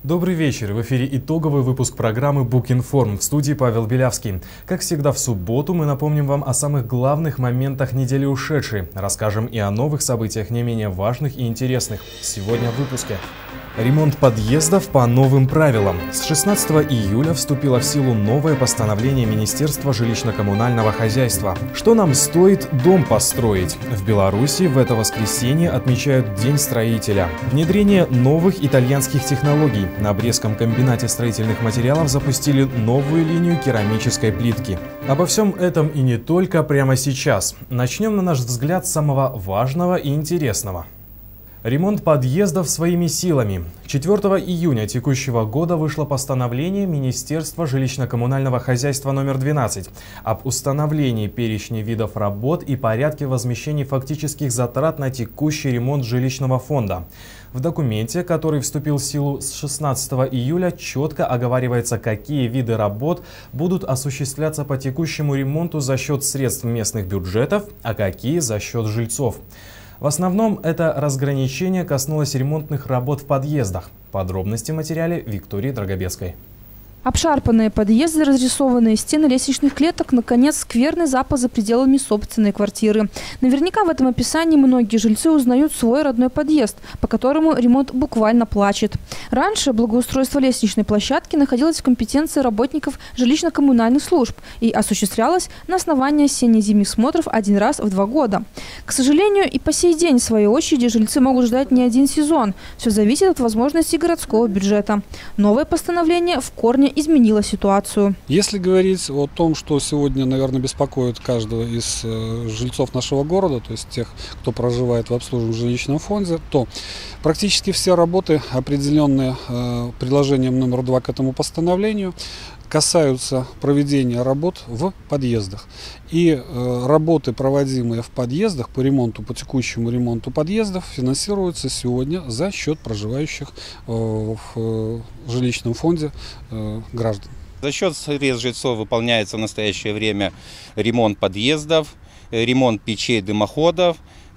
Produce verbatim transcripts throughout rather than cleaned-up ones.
Добрый вечер. В эфире итоговый выпуск программы «Букинформ». В студии Павел Белявский. Как всегда в субботу мы напомним вам о самых главных моментах недели ушедшей. Расскажем и о новых событиях не менее важных и интересных. Сегодня в выпуске. Ремонт подъездов по новым правилам. С шестнадцатого июля вступило в силу новое постановление Министерства жилищно-коммунального хозяйства. Что нам стоит дом построить? В Беларуси в это воскресенье отмечают День строителя. Внедрение новых итальянских технологий. На Брестском комбинате строительных материалов запустили новую линию керамической плитки. Обо всем этом и не только прямо сейчас. Начнем, на наш взгляд, с самого важного и интересного. Ремонт подъездов своими силами. четвёртого июня текущего года вышло постановление Министерства жилищно-коммунального хозяйства номер двенадцать об установлении перечня видов работ и порядке возмещения фактических затрат на текущий ремонт жилищного фонда. В документе, который вступил в силу с шестнадцатого июля, четко оговаривается, какие виды работ будут осуществляться по текущему ремонту за счет средств местных бюджетов, а какие за счет жильцов. В основном это разграничение коснулось ремонтных работ в подъездах. Подробности в материале Виктории Драгобецкой. Обшарпанные подъезды, разрисованные стены лестничных клеток, наконец, скверный запах за пределами собственной квартиры. Наверняка в этом описании многие жильцы узнают свой родной подъезд, по которому ремонт буквально плачет. Раньше благоустройство лестничной площадки находилось в компетенции работников жилищно-коммунальных служб и осуществлялось на основании осенне-зимних смотров один раз в два года. К сожалению, и по сей день, в своей очереди, жильцы могут ждать не один сезон. Все зависит от возможностей городского бюджета. Новое постановление в корне изменила ситуацию. Если говорить о том, что сегодня, наверное, беспокоит каждого из э, жильцов нашего города, то есть тех, кто проживает в обслуживаемом жилищном фонде, то практически все работы, определенные э, приложением номер два к этому постановлению, касаются проведения работ в подъездах. И э, работы, проводимые в подъездах по ремонту, по текущему ремонту подъездов, финансируются сегодня за счет проживающих э, в э, жилищном фонде э, граждан. За счет средств жильцов выполняется в настоящее время ремонт подъездов, ремонт печей, дымоходов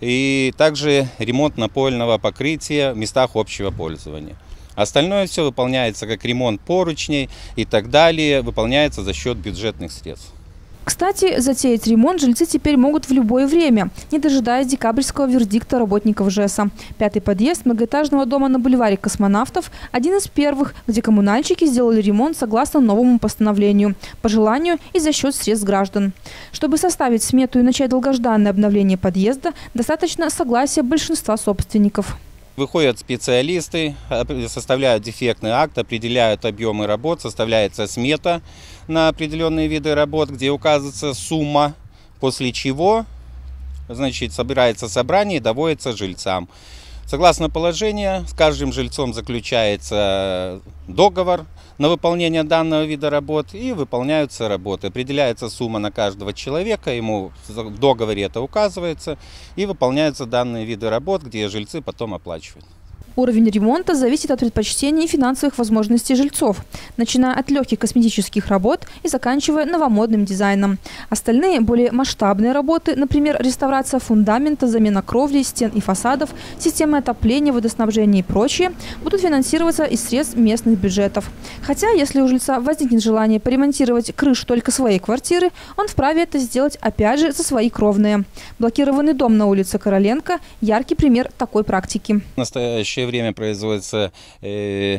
и также ремонт напольного покрытия в местах общего пользования. Остальное все выполняется как ремонт поручней и так далее, выполняется за счет бюджетных средств. Кстати, затеять ремонт жильцы теперь могут в любое время, не дожидаясь декабрьского вердикта работников ЖЭСа. Пятый подъезд многоэтажного дома на бульваре Космонавтов – один из первых, где коммунальщики сделали ремонт согласно новому постановлению, по желанию и за счет средств граждан. Чтобы составить смету и начать долгожданное обновление подъезда, достаточно согласия большинства собственников. Выходят специалисты, составляют дефектный акт, определяют объемы работ, составляется смета на определенные виды работ, где указывается сумма, после чего, значит, собирается собрание и доводится жильцам. Согласно положению, с каждым жильцом заключается договор на выполнение данного вида работ и выполняются работы. Определяется сумма на каждого человека, ему в договоре это указывается, и выполняются данные виды работ, где жильцы потом оплачивают. Уровень ремонта зависит от предпочтений и финансовых возможностей жильцов, начиная от легких косметических работ и заканчивая новомодным дизайном. Остальные, более масштабные работы, например, реставрация фундамента, замена кровли, стен и фасадов, системы отопления, водоснабжения и прочее, будут финансироваться из средств местных бюджетов. Хотя, если у жильца возникнет желание поремонтировать крышу только своей квартиры, он вправе это сделать опять же за свои кровные. Блокированный дом на улице Короленко – яркий пример такой практики. В настоящее время производятся э,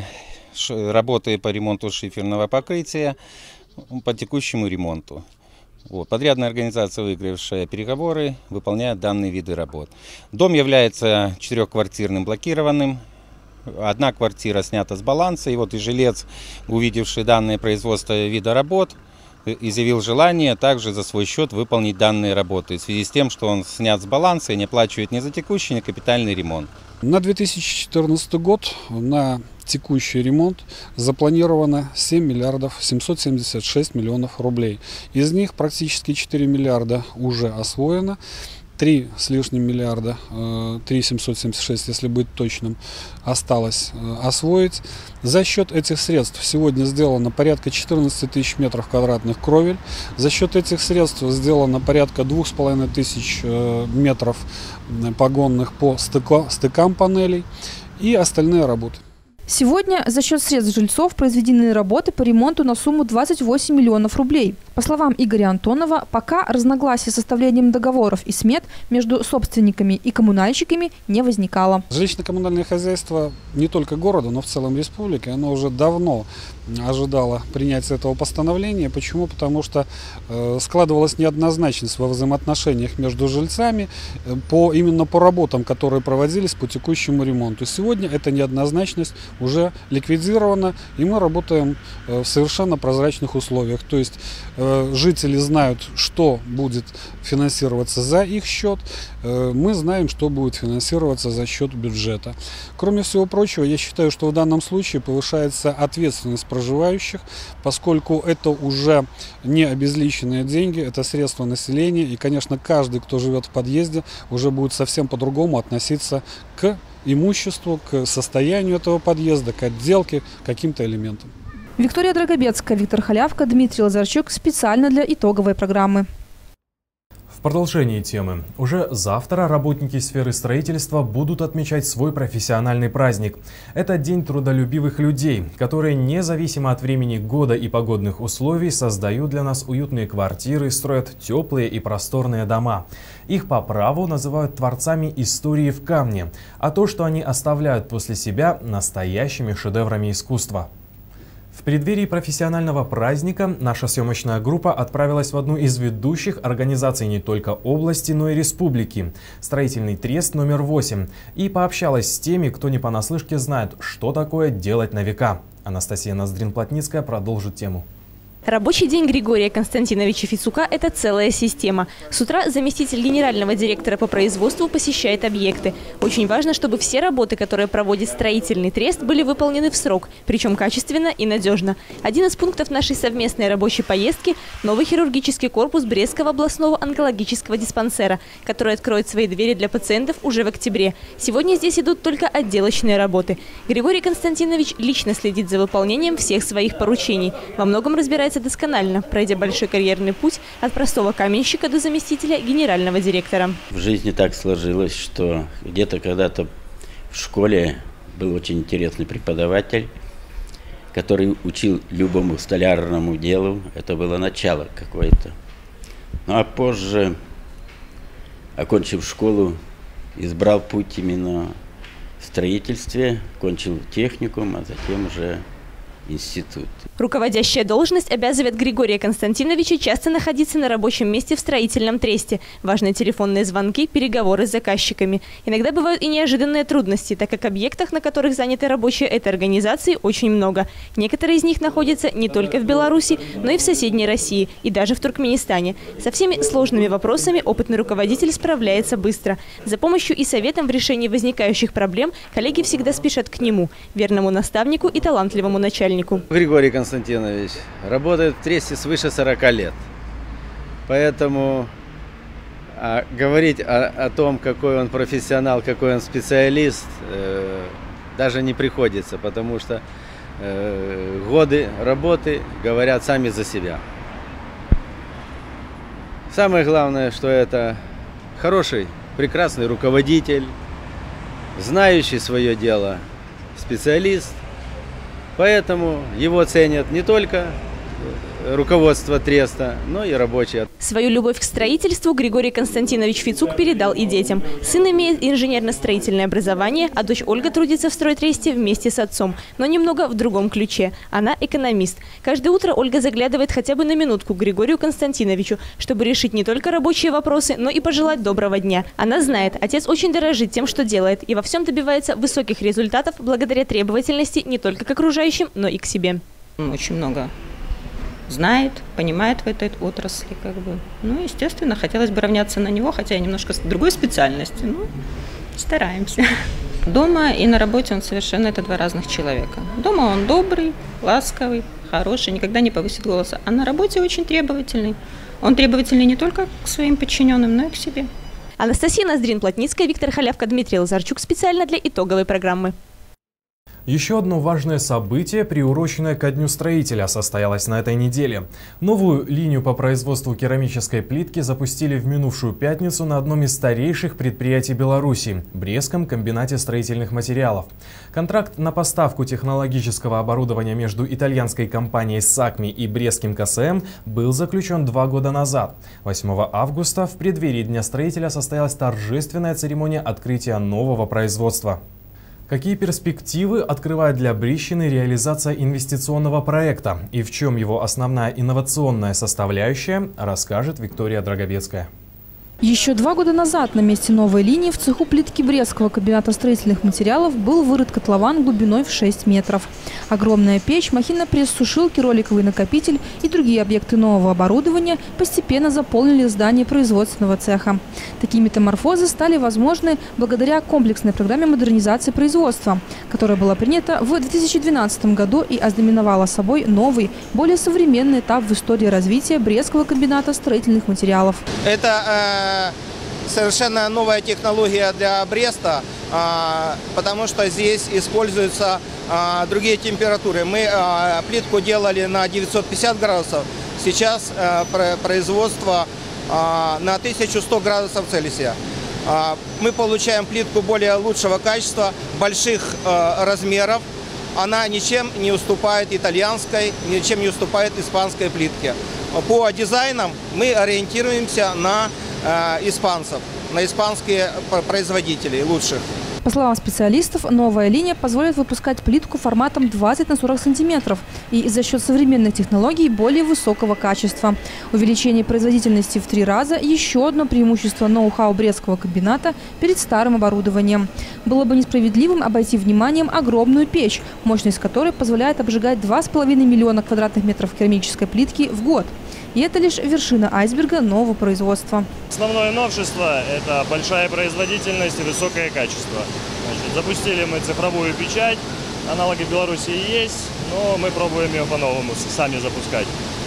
работы по ремонту шиферного покрытия по текущему ремонту. Вот. Подрядная организация, выигравшая переговоры, выполняет данные виды работ. Дом является четырехквартирным блокированным. Одна квартира снята с баланса, и вот и жилец, увидевший данное производство вида работ, изъявил желание также за свой счет выполнить данные работы, в связи с тем, что он снят с баланса и не оплачивает ни за текущий, ни капитальный ремонт. На две тысячи четырнадцатый год на текущий ремонт запланировано семь миллиардов семьсот семьдесят шесть миллионов рублей. Из них практически четыре миллиарда уже освоено. три с лишним миллиарда, три семьсот семьдесят шесть, если быть точным, осталось освоить. За счет этих средств сегодня сделано порядка четырнадцати тысяч метров квадратных кровель. За счет этих средств сделано порядка двух с половиной тысяч метров погонных по стыкам панелей и остальные работы. Сегодня за счет средств жильцов произведены работы по ремонту на сумму двадцать восемь миллионов рублей. По словам Игоря Антонова, пока разногласий с составлением договоров и смет между собственниками и коммунальщиками не возникало. Жилищно-коммунальное хозяйство не только города, но в целом республики, оно уже давно ожидало принятия этого постановления. Почему? Потому что э, складывалась неоднозначность во взаимоотношениях между жильцами э, по, именно по работам, которые проводились по текущему ремонту. Сегодня эта неоднозначность уже ликвидирована, и мы работаем э, в совершенно прозрачных условиях. То есть э, жители знают, что будет финансироваться за их счет, э, мы знаем, что будет финансироваться за счет бюджета. Кроме всего прочего, я считаю, что в данном случае повышается ответственность проживающих, поскольку это уже не обезличенные деньги, это средства населения, и, конечно, каждый, кто живет в подъезде, уже будет совсем по-другому относиться к имуществу, к состоянию этого подъезда, к отделке, к каким-то элементам. Виктория Драгобецкая, Виктор Халявка, Дмитрий Лазарчук специально для итоговой программы. В продолжении темы. Уже завтра работники сферы строительства будут отмечать свой профессиональный праздник. Это День трудолюбивых людей, которые независимо от времени года и погодных условий создают для нас уютные квартиры, строят теплые и просторные дома. Их по праву называют творцами истории в камне, а то, что они оставляют после себя, настоящими шедеврами искусства. В преддверии профессионального праздника наша съемочная группа отправилась в одну из ведущих организаций не только области, но и республики – строительный трест номер восемь, и пообщалась с теми, кто не понаслышке знает, что такое делать на века. Анастасия Ноздрин-Плотницкая продолжит тему. Рабочий день Григория Константиновича Фицука – это целая система. С утра заместитель генерального директора по производству посещает объекты. Очень важно, чтобы все работы, которые проводит строительный трест, были выполнены в срок, причем качественно и надежно. Один из пунктов нашей совместной рабочей поездки – новый хирургический корпус Брестского областного онкологического диспансера, который откроет свои двери для пациентов уже в октябре. Сегодня здесь идут только отделочные работы. Григорий Константинович лично следит за выполнением всех своих поручений. Во многом разбирается досконально, пройдя большой карьерный путь от простого каменщика до заместителя генерального директора. В жизни так сложилось, что где-то когда-то в школе был очень интересный преподаватель, который учил любому столярному делу. Это было начало какое-то. Ну а позже, окончив школу, избрал путь именно в строительстве, кончил техникум, а затем уже институт. Руководящая должность обязывает Григория Константиновича часто находиться на рабочем месте в строительном тресте. Важны телефонные звонки, переговоры с заказчиками. Иногда бывают и неожиданные трудности, так как объектов, на которых заняты рабочие этой организации, очень много. Некоторые из них находятся не только в Беларуси, но и в соседней России, и даже в Туркменистане. Со всеми сложными вопросами опытный руководитель справляется быстро. За помощью и советом в решении возникающих проблем коллеги всегда спешат к нему, верному наставнику и талантливому начальнику. Григорий Константинович работает в тресте свыше сорока лет. Поэтому а, говорить о, о том, какой он профессионал, какой он специалист, э, даже не приходится, потому что э, годы работы говорят сами за себя. Самое главное, что это хороший, прекрасный руководитель, знающий свое дело специалист. Поэтому его ценят не только руководство треста, но и рабочие. Свою любовь к строительству Григорий Константинович Фицук передал и детям. Сын имеет инженерно-строительное образование, а дочь Ольга трудится в стройтресте вместе с отцом, но немного в другом ключе. Она экономист. Каждое утро Ольга заглядывает хотя бы на минутку к Григорию Константиновичу, чтобы решить не только рабочие вопросы, но и пожелать доброго дня. Она знает, отец очень дорожит тем, что делает, и во всем добивается высоких результатов благодаря требовательности не только к окружающим, но и к себе. Очень много знает, понимает в этой отрасли, как бы. Ну, естественно, хотелось бы равняться на него, хотя я немножко с другой специальности. Ну, стараемся. Дома и на работе он совершенно это два разных человека. Дома он добрый, ласковый, хороший, никогда не повысит голоса. А на работе очень требовательный. Он требовательный не только к своим подчиненным, но и к себе. Анастасия Ноздрин-Плотницкая, Виктор Халявка, Дмитрий Лазарчук специально для итоговой программы. Еще одно важное событие, приуроченное ко Дню строителя, состоялось на этой неделе. Новую линию по производству керамической плитки запустили в минувшую пятницу на одном из старейших предприятий Беларуси – Брестском комбинате строительных материалов. Контракт на поставку технологического оборудования между итальянской компанией «Сакми» и Брестским ка эс эм был заключен два года назад. восьмого августа в преддверии Дня строителя состоялась торжественная церемония открытия нового производства. Какие перспективы открывает для Брестщины реализация инвестиционного проекта и в чем его основная инновационная составляющая, расскажет Виктория Драгобецкая. Еще два года назад на месте новой линии в цеху плитки Брестского комбината строительных материалов был вырыт котлован глубиной в шесть метров. Огромная печь, махина-пресс-сушилки, роликовый накопитель и другие объекты нового оборудования постепенно заполнили здание производственного цеха. Такие метаморфозы стали возможны благодаря комплексной программе модернизации производства, которая была принята в две тысячи двенадцатом году и ознаменовала собой новый, более современный этап в истории развития Брестского комбината строительных материалов. Это совершенно новая технология для Бреста, потому что здесь используются другие температуры. Мы плитку делали на девятьсот пятьдесят градусов, сейчас производство на тысячу сто градусов Цельсия. Мы получаем плитку более лучшего качества, больших размеров. Она ничем не уступает итальянской, ничем не уступает испанской плитке. По дизайнам мы ориентируемся на э, испанцев, на испанские производителей лучших. По словам специалистов, новая линия позволит выпускать плитку форматом двадцать на сорок сантиметров и за счет современных технологий более высокого качества. Увеличение производительности в три раза – еще одно преимущество ноу-хау Брестского комбината перед старым оборудованием. Было бы несправедливым обойти вниманием огромную печь, мощность которой позволяет обжигать два с половиной миллиона квадратных метров керамической плитки в год. И это лишь вершина айсберга нового производства. Основное новшество – это большая производительность и высокое качество. Значит, запустили мы цифровую печать, аналоги в Беларуси есть, но мы пробуем ее по-новому сами запускать.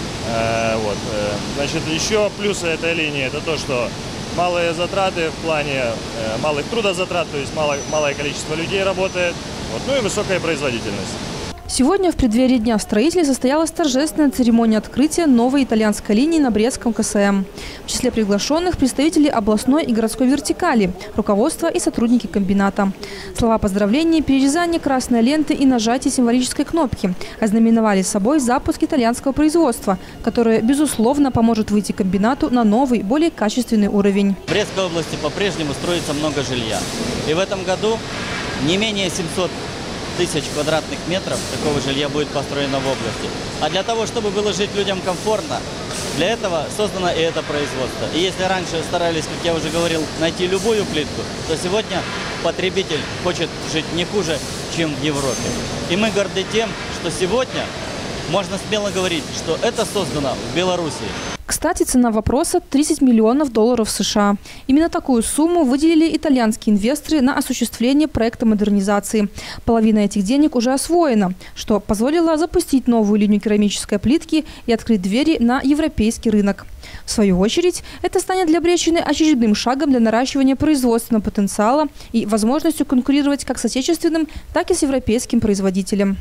Э, вот. Значит, еще плюсы этой линии – это то, что малые затраты в плане э, малых трудозатрат, то есть малое, малое количество людей работает, вот, ну и высокая производительность. Сегодня в преддверии Дня строителей состоялась торжественная церемония открытия новой итальянской линии на Брестском ка эс эм. В числе приглашенных представители областной и городской вертикали, руководство и сотрудники комбината. Слова поздравления, перерезание красной ленты и нажатие символической кнопки ознаменовали собой запуск итальянского производства, которое, безусловно, поможет выйти комбинату на новый, более качественный уровень. В Брестской области по-прежнему строится много жилья. И в этом году не менее семисот тысяч квадратных метров такого жилья будет построено в области. А для того, чтобы было жить людям комфортно, для этого создано и это производство. И если раньше старались, как я уже говорил, найти любую плитку, то сегодня потребитель хочет жить не хуже, чем в Европе. И мы горды тем, что сегодня можно смело говорить, что это создано в Беларуси. Кстати, цена вопроса – тридцать миллионов долларов США. Именно такую сумму выделили итальянские инвесторы на осуществление проекта модернизации. Половина этих денег уже освоена, что позволило запустить новую линию керамической плитки и открыть двери на европейский рынок. В свою очередь, это станет для Брестщины очередным шагом для наращивания производственного потенциала и возможностью конкурировать как с отечественным, так и с европейским производителем.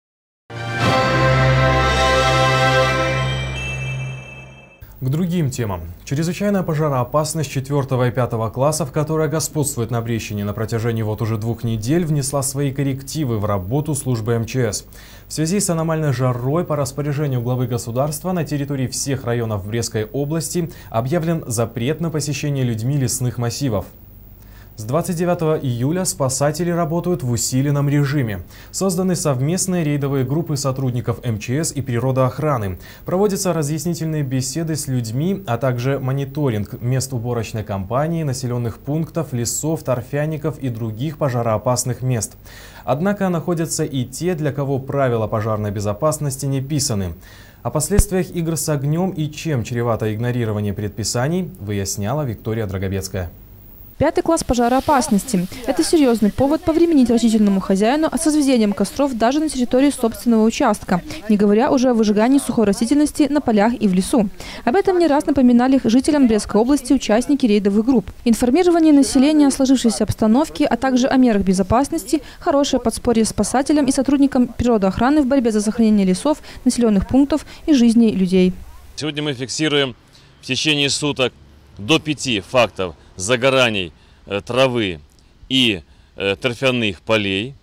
К другим темам. Чрезвычайная пожароопасность четвёртого и пятого классов, которая господствует на Брестщине на протяжении вот уже двух недель, внесла свои коррективы в работу службы эм че эс. В связи с аномальной жарой по распоряжению главы государства на территории всех районов Брестской области объявлен запрет на посещение людьми лесных массивов. С двадцать девятого июля спасатели работают в усиленном режиме. Созданы совместные рейдовые группы сотрудников эм че эс и природоохраны. Проводятся разъяснительные беседы с людьми, а также мониторинг мест уборочной кампании, населенных пунктов, лесов, торфяников и других пожароопасных мест. Однако находятся и те, для кого правила пожарной безопасности не писаны. О последствиях игр с огнем и чем чревато игнорирование предписаний выясняла Виктория Драгобецкая. Пятый класс пожароопасности. Это серьезный повод повременить растительному хозяину с разведением костров даже на территории собственного участка, не говоря уже о выжигании сухой растительности на полях и в лесу. Об этом не раз напоминали жителям Брестской области участники рейдовых групп. Информирование населения о сложившейся обстановке, а также о мерах безопасности – хорошее подспорье спасателям и сотрудникам природоохраны в борьбе за сохранение лесов, населенных пунктов и жизней людей. Сегодня мы фиксируем в течение суток до пяти фактов загораний э, травы и э, торфяных полей.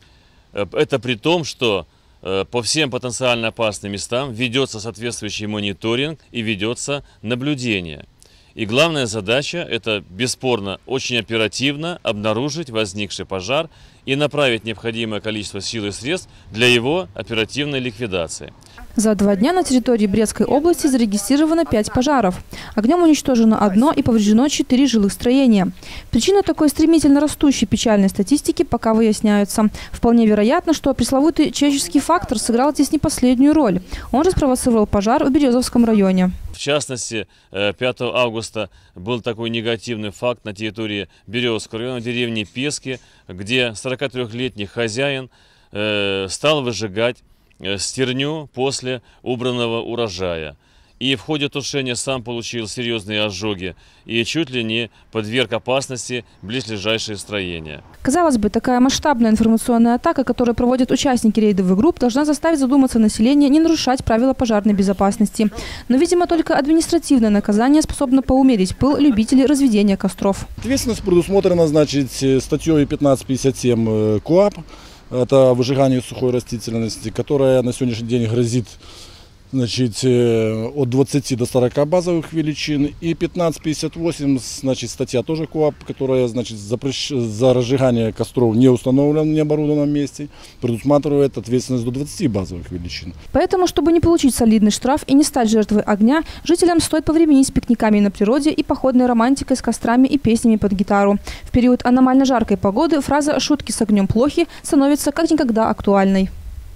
Это при том, что э, по всем потенциально опасным местам ведется соответствующий мониторинг и ведется наблюдение. И главная задача – это бесспорно очень оперативно обнаружить возникший пожар и направить необходимое количество сил и средств для его оперативной ликвидации. За два дня на территории Брестской области зарегистрировано пять пожаров. Огнем уничтожено одно и повреждено четыре жилых строения. Причины такой стремительно растущей печальной статистики пока выясняются. Вполне вероятно, что пресловутый человеческий фактор сыграл здесь не последнюю роль. Он же спровоцировал пожар в Березовском районе. В частности, пятого августа был такой негативный факт на территории Березовского района, деревни Пески, где сорокатрёхлетний хозяин стал выжигать стерню после убранного урожая. И в ходе тушения сам получил серьезные ожоги и чуть ли не подверг опасности близлежащие строения. Казалось бы, такая масштабная информационная атака, которую проводят участники рейдовых групп, должна заставить задуматься население не нарушать правила пожарной безопасности. Но, видимо, только административное наказание способно поумерить пыл любителей разведения костров. Ответственность предусмотрена, значит, статьей пятнадцать пятьдесят семь КоАП. Это выжигание сухой растительности, которая на сегодняшний день грозит, значит, от двадцати до сорока базовых величин. И пятнадцать пятьдесят восемь, значит, статья тоже КоАП, которая, значит, запрещ... за разжигание костров не установленном, не оборудованном месте, предусматривает ответственность до двадцати базовых величин. Поэтому, чтобы не получить солидный штраф и не стать жертвой огня, жителям стоит повременить с пикниками на природе и походной романтикой с кострами и песнями под гитару. В период аномально жаркой погоды фраза «шутки с огнем плохи» становится как никогда актуальной.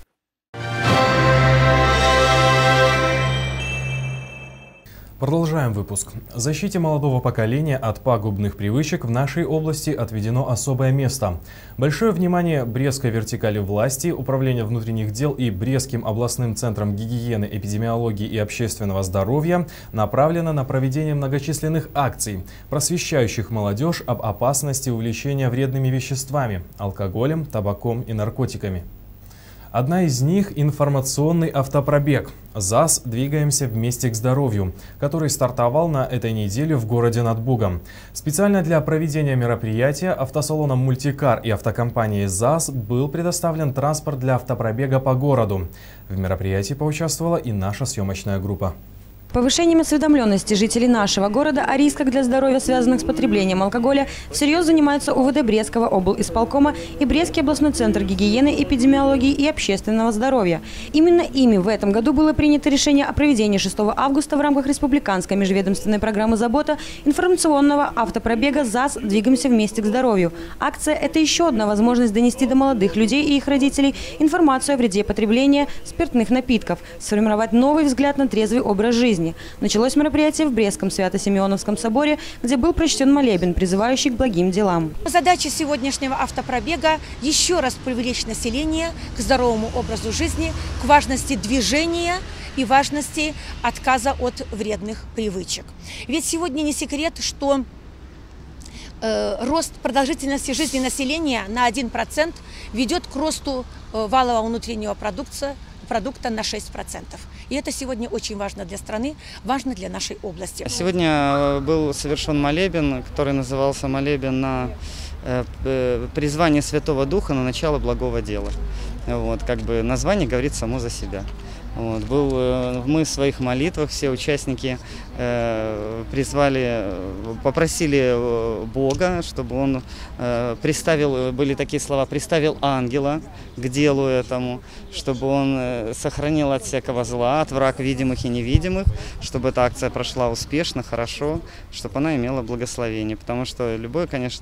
Продолжаем выпуск. Защите молодого поколения от пагубных привычек в нашей области отведено особое место. Большое внимание Брестской вертикали власти, Управления внутренних дел и Брестским областным центром гигиены, эпидемиологии и общественного здоровья направлено на проведение многочисленных акций, просвещающих молодежь об опасности увлечения вредными веществами, алкоголем, табаком и наркотиками. Одна из них – информационный автопробег «ЗАЗ. Двигаемся вместе к здоровью», который стартовал на этой неделе в городе над Бугом. Специально для проведения мероприятия автосалоном «Мультикар» и автокомпанией «ЗАЗ» был предоставлен транспорт для автопробега по городу. В мероприятии поучаствовала и наша съемочная группа. Повышением осведомленности жителей нашего города о рисках для здоровья, связанных с потреблением алкоголя, всерьез занимаются УВД Брестского облисполкома и Брестский областной центр гигиены, эпидемиологии и общественного здоровья. Именно ими в этом году было принято решение о проведении шестого августа в рамках республиканской межведомственной программы «Забота» информационного автопробега «ЗАЗ. Двигаемся вместе к здоровью». Акция – это еще одна возможность донести до молодых людей и их родителей информацию о вреде потребления спиртных напитков, сформировать новый взгляд на трезвый образ жизни. Началось мероприятие в Брестском Свято-Симеоновском соборе, где был прочтен молебен, призывающий к благим делам. Задача сегодняшнего автопробега – еще раз привлечь население к здоровому образу жизни, к важности движения и важности отказа от вредных привычек. Ведь сегодня не секрет, что э, рост продолжительности жизни населения на один процент ведет к росту э, валового внутреннего продукта, продукта на шесть процентов. И это сегодня очень важно для страны, важно для нашей области. Сегодня был совершен молебен, который назывался молебен на э, призвание Святого Духа на начало благого дела. Вот, как бы название говорит само за себя. Вот, был, мы в своих молитвах, все участники э, призвали, попросили Бога, чтобы Он э, приставил, были такие слова, приставил ангела к делу этому, чтобы Он сохранил от всякого зла, от враг видимых и невидимых, чтобы эта акция прошла успешно, хорошо, чтобы она имела благословение. Потому что любое, конечно,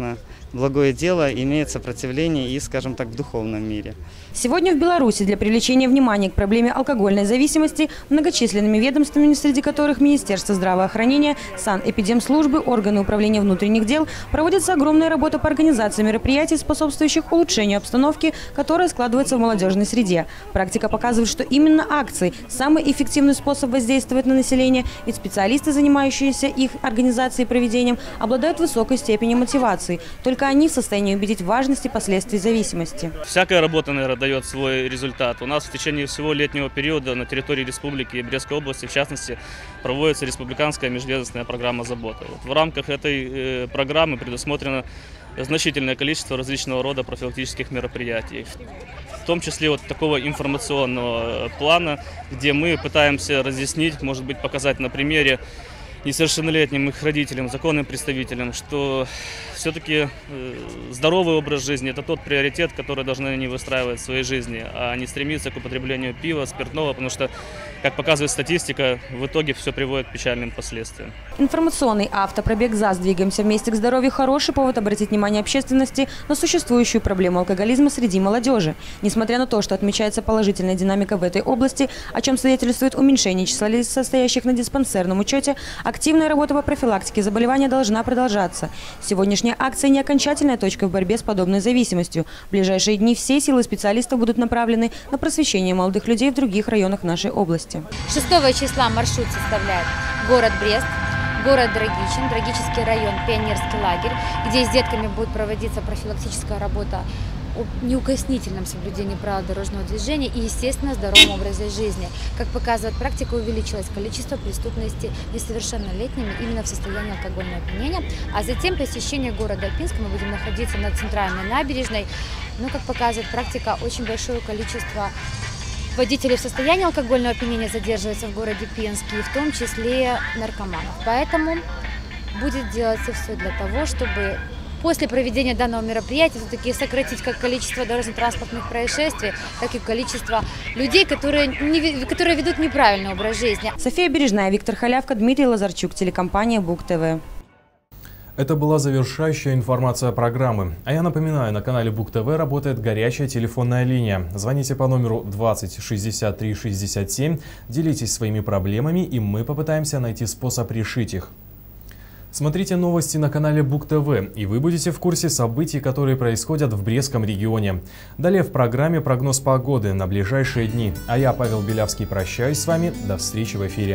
благое дело имеет сопротивление и, скажем так, в духовном мире. Сегодня в Беларуси для привлечения внимания к проблеме алкогольной зависимости многочисленными ведомствами, среди которых Министерство здравоохранения, санэпидемслужбы, органы управления внутренних дел, проводится огромная работа по организации мероприятий, способствующих улучшению обстановки, которая складывается в молодежной среде. Практика показывает, что именно акции – самый эффективный способ воздействовать на население, ведь специалисты, занимающиеся их организацией и проведением, обладают высокой степенью мотивации. Только они в состоянии убедить в важности последствий зависимости. Всякая работа, наверное, дает свой результат. У нас в течение всего летнего периода на территории республики и Брестской области, в частности, проводится республиканская межведомственная программа «Забота». Вот в рамках этой э, программы предусмотрено значительное количество различного рода профилактических мероприятий, в том числе вот такого информационного плана, где мы пытаемся разъяснить, может быть, показать на примере несовершеннолетним их родителям, законным представителям, что все-таки здоровый образ жизни – это тот приоритет, который должны они выстраивать в своей жизни, а не стремиться к употреблению пива, спиртного, потому что, как показывает статистика, в итоге все приводит к печальным последствиям. Информационный автопробег ЗАЗ «Двигаемся вместе к здоровью» – хороший повод обратить внимание общественности на существующую проблему алкоголизма среди молодежи. Несмотря на то, что отмечается положительная динамика в этой области, о чем свидетельствует уменьшение числа лиц, состоящих на диспансерном учете, активная работа по профилактике заболевания должна продолжаться. Сегодняшняя акция не окончательная точка в борьбе с подобной зависимостью. В ближайшие дни все силы специалистов будут направлены на просвещение молодых людей в других районах нашей области. шестого числа маршрут составляет город Брест, город Драгичин, Драгический район, Пионерский лагерь, где с детками будет проводиться профилактическая работа о неукоснительном соблюдении правил дорожного движения и, естественно, здоровом образе жизни. Как показывает практика, увеличилось количество преступности несовершеннолетними именно в состоянии алкогольного опьянения. А затем посещение города Пинска, мы будем находиться на центральной набережной. Но, как показывает практика, очень большое количество водителей в состоянии алкогольного опьянения задерживается в городе Пинске, и в том числе наркоманов. Поэтому будет делаться все для того, чтобы после проведения данного мероприятия все-таки сократить как количество дорожно-транспортных происшествий, так и количество людей, которые, не, которые ведут неправильный образ жизни. София Бережная, Виктор Халявка, Дмитрий Лазарчук, телекомпания БуК-ТВ. Это была завершающая информация программы. А я напоминаю, на канале БуК-ТВ работает горячая телефонная линия. Звоните по номеру двадцать шестьдесят три шестьдесят семь, делитесь своими проблемами, и мы попытаемся найти способ решить их. Смотрите новости на канале БуК-ТВ, и вы будете в курсе событий, которые происходят в Брестском регионе. Далее в программе прогноз погоды на ближайшие дни. А я, Павел Белявский, прощаюсь с вами. До встречи в эфире.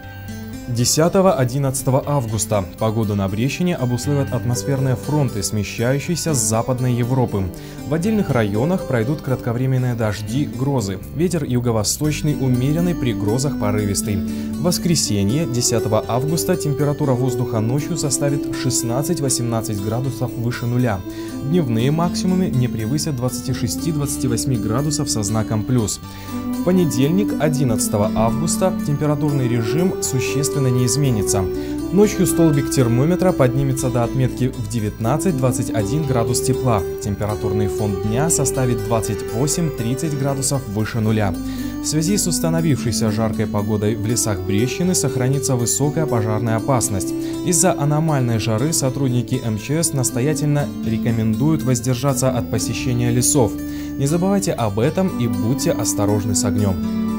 десятого-одиннадцатого августа погоду на Брещине обусловят атмосферные фронты, смещающиеся с Западной Европы. В отдельных районах пройдут кратковременные дожди, грозы. Ветер юго-восточный умеренный, при грозах порывистый. В воскресенье, десятого августа, температура воздуха ночью составит шестнадцать-восемнадцать градусов выше нуля. Дневные максимумы не превысят двадцати шести — двадцати восьми градусов со знаком плюс. В понедельник, одиннадцатого августа, температурный режим существенно не изменится. Ночью столбик термометра поднимется до отметки в девятнадцать — двадцать один градус тепла. Температурный фон дня составит двадцать восемь — тридцать градусов выше нуля. В связи с установившейся жаркой погодой в лесах Брещины сохранится высокая пожарная опасность. Из-за аномальной жары сотрудники эм че эс настоятельно рекомендуют воздержаться от посещения лесов. Не забывайте об этом и будьте осторожны с огнем.